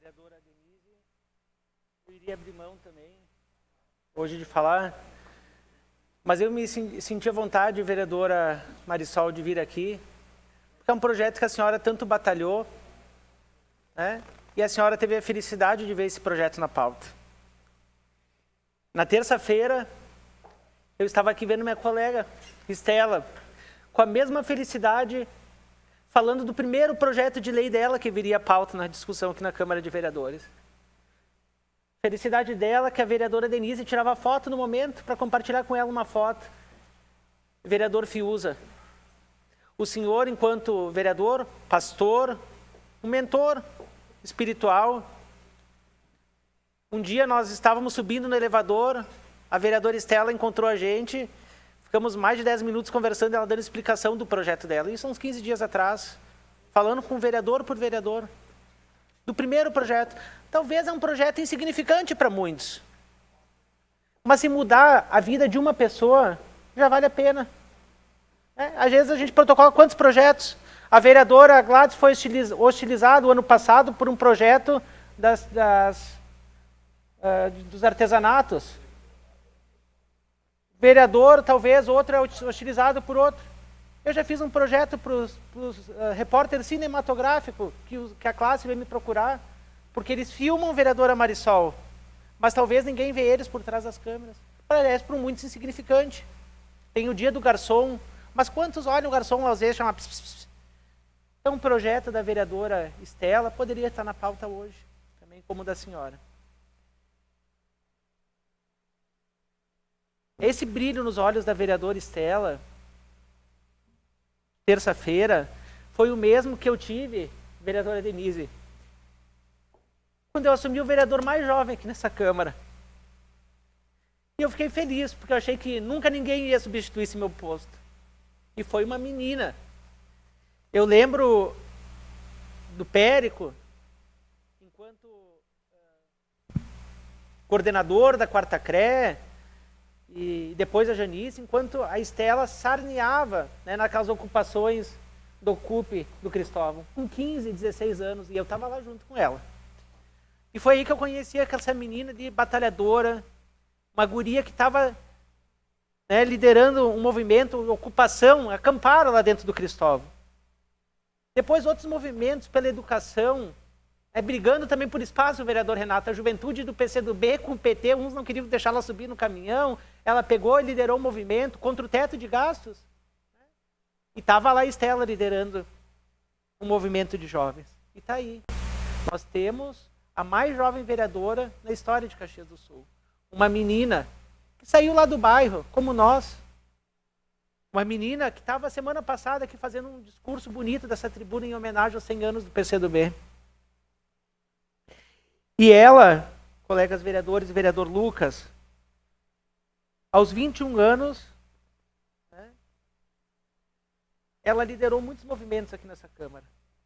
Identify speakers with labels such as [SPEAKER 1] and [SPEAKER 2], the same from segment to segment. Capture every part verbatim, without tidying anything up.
[SPEAKER 1] vereadora Denise. Eu iria abrir mão também, hoje, de falar. Mas eu me senti à vontade, vereadora Marisol, de vir aqui, porque é um projeto que a senhora tanto batalhou, né? E a senhora teve a felicidade de ver esse projeto na pauta. Na terça-feira, eu estava aqui vendo minha colega, Estela, com a mesma felicidade, falando do primeiro projeto de lei dela que viria à pauta na discussão aqui na Câmara de Vereadores. Felicidade dela que a vereadora Denise tirava foto no momento para compartilhar com ela uma foto. Vereador Fiuza, o senhor, enquanto vereador, pastor, um mentor espiritual. Um dia nós estávamos subindo no elevador, a vereadora Estela encontrou a gente, ficamos mais de dez minutos conversando, ela dando explicação do projeto dela. Isso uns quinze dias atrás, falando com vereador por vereador. Do primeiro projeto. Talvez é um projeto insignificante para muitos. Mas se mudar a vida de uma pessoa, já vale a pena. É, às vezes a gente protocola quantos projetos? A vereadora Gladys foi hostilizada o ano passado por um projeto das, das, uh, dos artesanatos. Vereador, talvez, outro é hostilizado por outro. Eu já fiz um projeto para os uh, repórteres cinematográficos, que, que a classe veio me procurar, porque eles filmam vereadora Marisol, mas talvez ninguém vê eles por trás das câmeras. Parece para muitos insignificante. Tem o dia do garçom, mas quantos olham o garçom às vezes chama pss, pss, pss. Então o projeto da vereadora Estela poderia estar na pauta hoje, também como o da senhora. Esse brilho nos olhos da vereadora Estela, terça-feira, foi o mesmo que eu tive, vereadora Denise, quando eu assumi o vereador mais jovem aqui nessa Câmara. E eu fiquei feliz, porque eu achei que nunca ninguém ia substituir esse meu posto. E foi uma menina. Eu lembro do Périco, enquanto uh, coordenador da Quarta C R E, e depois a Janice, enquanto a Estela sarneava, né, naquelas ocupações do Ocupe do Cristóvão, com quinze, dezesseis anos, e eu estava lá junto com ela. E foi aí que eu conheci essa menina de batalhadora, uma guria que estava, né, liderando um movimento, ocupação, acamparam lá dentro do Cristóvão. Depois outros movimentos pela educação, é, brigando também por espaço, o vereador Renato, a juventude do P C do B com o P T, uns não queriam deixar ela subir no caminhão, ela pegou e liderou um movimento contra o teto de gastos. Né? E estava lá a Estela liderando um movimento de jovens. E está aí. Nós temos a mais jovem vereadora na história de Caxias do Sul. Uma menina que saiu lá do bairro, como nós. Uma menina que estava semana passada aqui fazendo um discurso bonito dessa tribuna em homenagem aos cem anos do P C do B. E ela, colegas vereadores e vereador Lucas, aos vinte e um anos, né, ela liderou muitos movimentos aqui nessa Câmara.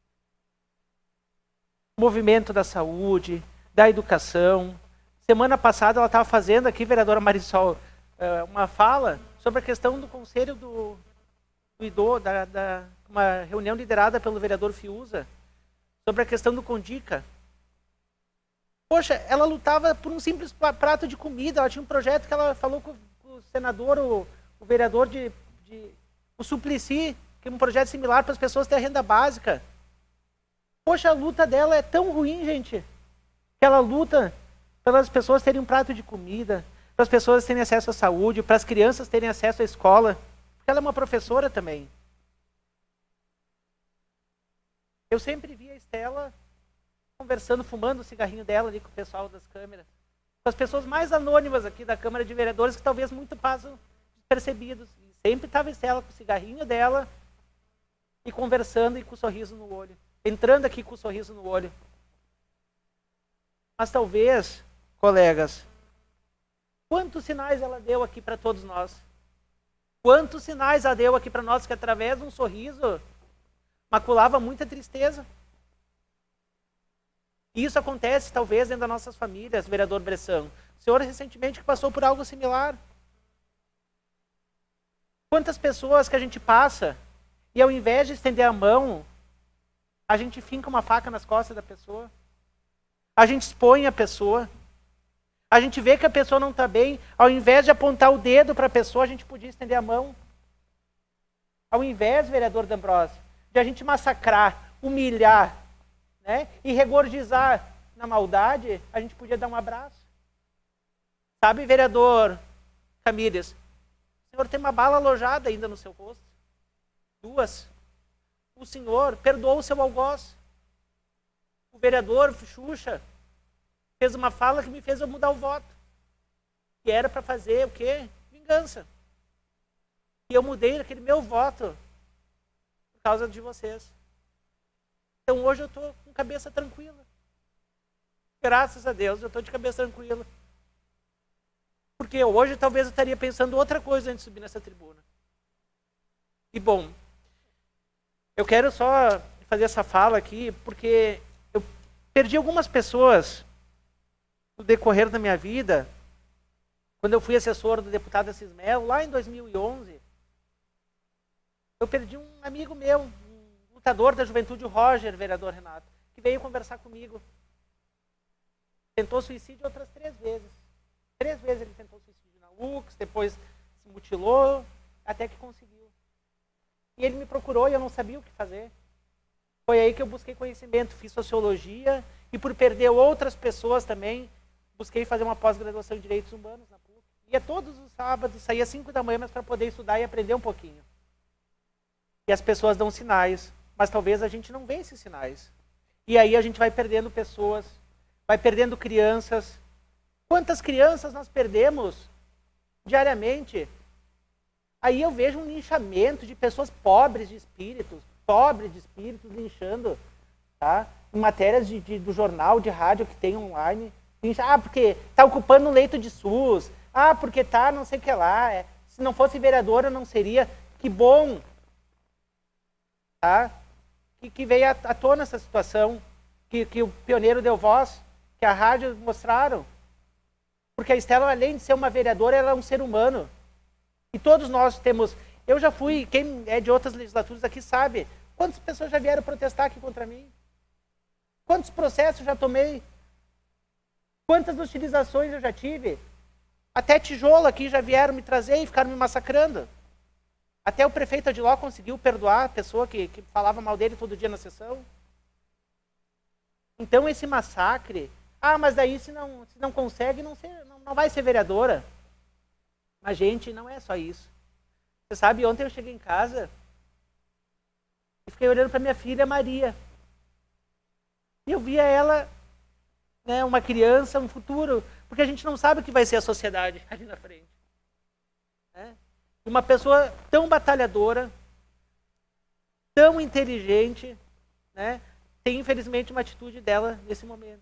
[SPEAKER 1] Movimento da saúde, da educação. Semana passada ela estava fazendo aqui, vereadora Marisol, uma fala sobre a questão do conselho do, do idoso, da, da, uma reunião liderada pelo vereador Fiuza, sobre a questão do Condica. Poxa, ela lutava por um simples prato de comida, ela tinha um projeto que ela falou com o senador, o, o vereador de, de o Suplicy, que é um projeto similar para as pessoas terem renda básica. Poxa, a luta dela é tão ruim, gente, que ela luta para as pessoas terem um prato de comida, para as pessoas terem acesso à saúde, para as crianças terem acesso à escola, porque ela é uma professora também. Eu sempre vi a Estela conversando, fumando o cigarrinho dela ali com o pessoal das câmeras. Com as pessoas mais anônimas aqui da Câmara de Vereadores, que talvez muito passam despercebidos. E sempre estava a Estela com o cigarrinho dela e conversando e com o sorriso no olho. Entrando aqui com o sorriso no olho. Mas talvez, colegas, quantos sinais ela deu aqui para todos nós? Quantos sinais ela deu aqui para nós que através de um sorriso maculava muita tristeza? E isso acontece, talvez, dentro das nossas famílias, vereador Bressan. O senhor recentemente que passou por algo similar. Quantas pessoas que a gente passa e ao invés de estender a mão, a gente finca uma faca nas costas da pessoa. A gente expõe a pessoa. A gente vê que a pessoa não está bem. Ao invés de apontar o dedo para a pessoa, a gente podia estender a mão. Ao invés, vereador D'Ambrosio, de a gente massacrar, humilhar, né, e regurgizar na maldade, a gente podia dar um abraço. Sabe, vereador Camires, o senhor tem uma bala alojada ainda no seu rosto. Duas. O senhor perdoou o seu algoz. O vereador Xuxa fez uma fala que me fez eu mudar o voto. Que era para fazer o quê? Vingança. E eu mudei aquele meu voto por causa de vocês. Então hoje eu estou com cabeça tranquila. Graças a Deus eu estou de cabeça tranquila. Porque hoje talvez eu estaria pensando outra coisa antes de subir nessa tribuna. E bom, eu quero só fazer essa fala aqui porque eu perdi algumas pessoas no decorrer da minha vida. Quando eu fui assessor do deputado Assis Mello, lá em dois mil e onze, eu perdi um amigo meu, um lutador da juventude, o Roger, vereador Renato, que veio conversar comigo. Tentou suicídio outras três vezes. Três vezes ele tentou suicídio na U C S, depois se mutilou, até que conseguiu. E ele me procurou e eu não sabia o que fazer. Foi aí que eu busquei conhecimento, fiz sociologia e por perder outras pessoas também, busquei fazer uma pós-graduação em Direitos Humanos na P U C. Ia todos os sábados, saía às cinco da manhã, mas para poder estudar e aprender um pouquinho. E as pessoas dão sinais, mas talvez a gente não vê esses sinais. E aí a gente vai perdendo pessoas, vai perdendo crianças. Quantas crianças nós perdemos diariamente? Aí eu vejo um linchamento de pessoas pobres de espíritos, pobres de espíritos linchando, tá? Em matérias de, de, do jornal, de rádio que tem online. Lincha, ah, porque está ocupando um leito de SUS. Ah, porque tá não sei o que lá. É, se não fosse vereadora, eu não seria. Que bom. Tá? Que, que veio à, à tona essa situação. Que, que o pioneiro deu voz. Que a rádio mostraram. Porque a Estela, além de ser uma vereadora, ela é um ser humano. E todos nós temos... Eu já fui, quem é de outras legislaturas aqui sabe, quantas pessoas já vieram protestar aqui contra mim? Quantos processos eu já tomei? Quantas utilizações eu já tive? Até tijolo aqui já vieram me trazer e ficaram me massacrando. Até o prefeito Adiló conseguiu perdoar a pessoa que, que falava mal dele todo dia na sessão. Então esse massacre... Ah, mas daí se não, se não consegue, não, ser, não, não vai ser vereadora. Mas, gente, não é só isso. Você sabe, ontem eu cheguei em casa e fiquei olhando para minha filha Maria. E eu via ela, né, uma criança, um futuro, porque a gente não sabe o que vai ser a sociedade ali na frente. Né? Uma pessoa tão batalhadora, tão inteligente, né, tem infelizmente uma atitude dela nesse momento.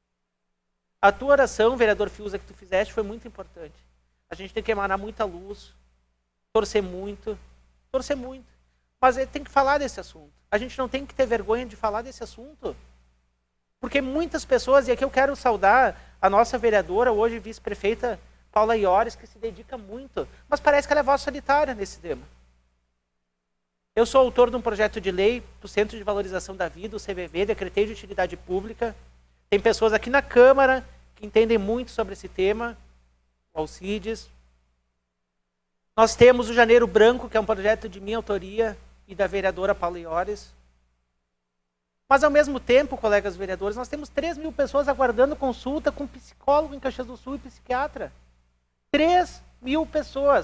[SPEAKER 1] A tua oração, vereador Fiuza, que tu fizeste, foi muito importante. A gente tem que emanar muita luz, torcer muito, torcer muito. Mas tem que falar desse assunto. A gente não tem que ter vergonha de falar desse assunto. Porque muitas pessoas, e aqui eu quero saudar a nossa vereadora, hoje vice-prefeita Paula Iores, que se dedica muito, mas parece que ela é voz solitária nesse tema. Eu sou autor de um projeto de lei do Centro de Valorização da Vida, o C V V, decretei de utilidade pública. Tem pessoas aqui na Câmara que entendem muito sobre esse tema, o Alcides. Nós temos o Janeiro Branco, que é um projeto de minha autoria e da vereadora Paula Iores. Mas, ao mesmo tempo, colegas vereadores, nós temos três mil pessoas aguardando consulta com psicólogo em Caxias do Sul e psiquiatra. três mil pessoas.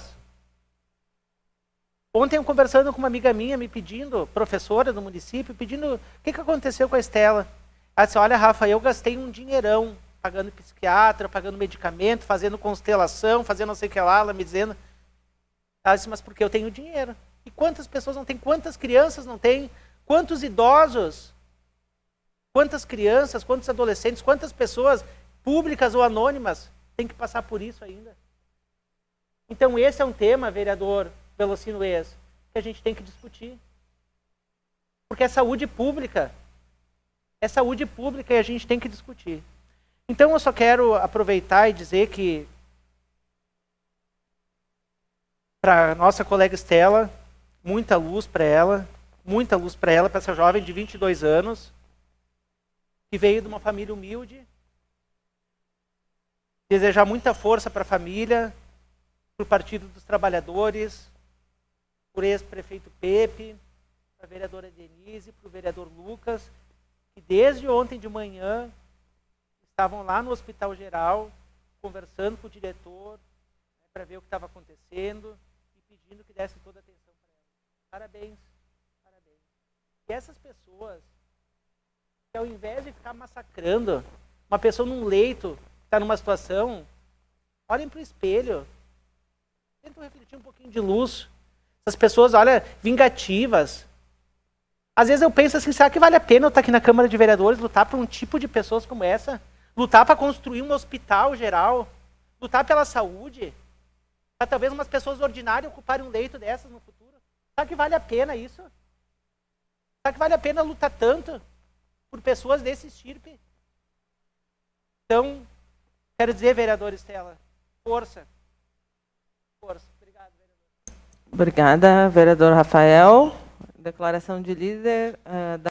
[SPEAKER 1] Ontem, eu conversando com uma amiga minha, me pedindo, professora do município, pedindo o que, que aconteceu com a Estela. Ela disse, olha, Rafa, eu gastei um dinheirão pagando psiquiatra, pagando medicamento, fazendo constelação, fazendo não sei o que lá, ela me dizendo. Ela disse, mas porque eu tenho dinheiro. E quantas pessoas não têm? Quantas crianças não têm? Quantos idosos? Quantas crianças, quantos adolescentes, quantas pessoas públicas ou anônimas têm que passar por isso ainda? Então esse é um tema, vereador Velocino Ex, que a gente tem que discutir. Porque é saúde pública. É saúde pública e a gente tem que discutir. Então eu só quero aproveitar e dizer que para nossa colega Estela, muita luz para ela, muita luz para ela, para essa jovem de vinte e dois anos, que veio de uma família humilde, desejar muita força para a família, para o Partido dos Trabalhadores, para o ex-prefeito Pepe, para a vereadora Denise, para o vereador Lucas, que desde ontem de manhã estavam lá no Hospital Geral, conversando com o diretor, né, para ver o que estava acontecendo e pedindo que desse toda a atenção para ela. Parabéns, parabéns. E essas pessoas, que ao invés de ficar massacrando uma pessoa num leito, que está numa situação, olhem para o espelho, tentam refletir um pouquinho de luz. Essas pessoas, olha, vingativas. Às vezes eu penso assim, será que vale a pena eu estar aqui na Câmara de Vereadores, lutar por um tipo de pessoas como essa? Lutar para construir um hospital geral? Lutar pela saúde? Para talvez umas pessoas ordinárias ocuparem um leito dessas no futuro? Será que vale a pena isso? Será que vale a pena lutar tanto por pessoas desse estirpe? Então, quero dizer, vereador Estela, força. Força. Obrigado, vereador.
[SPEAKER 2] Obrigada, vereador Rafael. Declaração de líder uh, da